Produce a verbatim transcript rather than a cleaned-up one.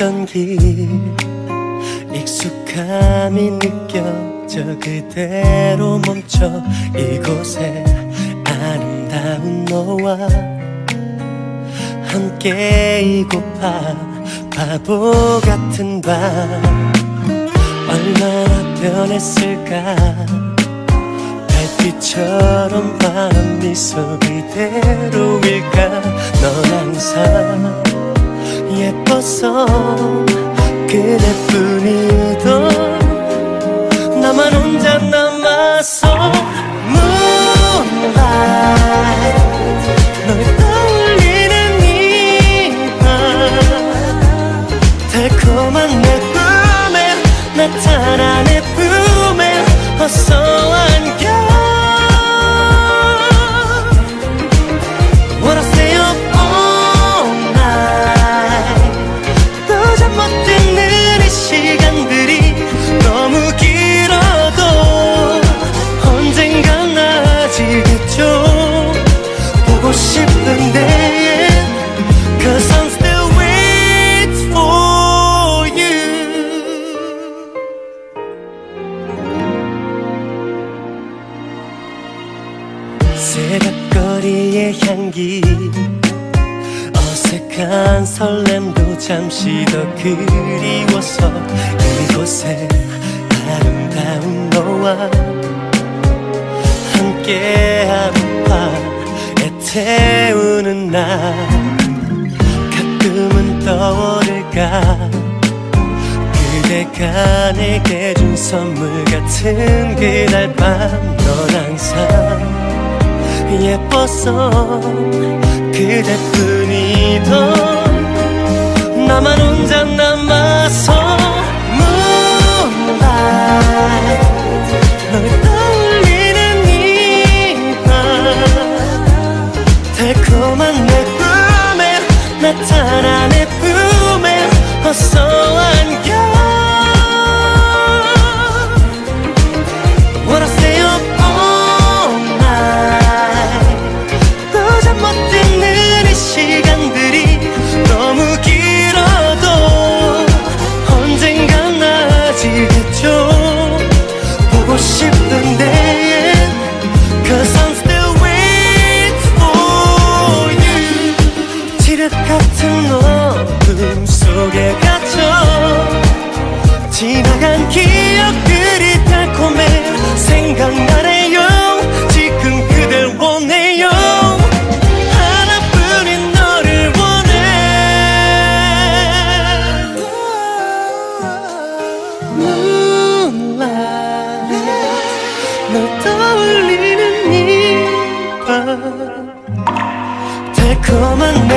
걷던 길 익숙함이 느껴져 그대로 멈춰 이곳에 아름다운 너와 함께 이고파 바보 같은 밤 얼마나 변했을까 달빛처럼 바람 미소 그대로일까 넌 항상 예뻐서 그대뿐이던 나만 혼자 남아서 Moonlight 널 떠올리는 이 밤 달콤한 내 꿈에 나타나 내 품에 어서 안겨 Wanna stay up all night 또 잠 못 드는 이 시간들이 너무 길어도 언젠간 나아지겠죠 보고 싶은데 Cause I'm still waiting for you 새벽거리의 향기 어색한 설렘도 잠시 더 그리워서 이곳에 아름다운 너와 함께 하루파 애태우는 날 가끔은 떠오를까 그대가 내게 준 선물 같은 그날 밤 넌 항상 예뻐서 그대뿐이던 나만 혼자 남아서 Moonlight 널 떠올리는 이 밤 달콤한 내 꿈에 나타나 내 품에 어서 안겨 Wanna stay up all night 또 잠 못 드는 이 시간들이 너무 길어도 언젠간 나아지겠죠 보고 싶은데 Cause I'm still waiting for you 지륵 같은 어둠 속에 갇혀 지나간 기억들이 달콤해 생각나네요 지금 그댈 원해요 하나뿐인 너를 원해 Moonlight 널 떠올리는 이 밤 달콤한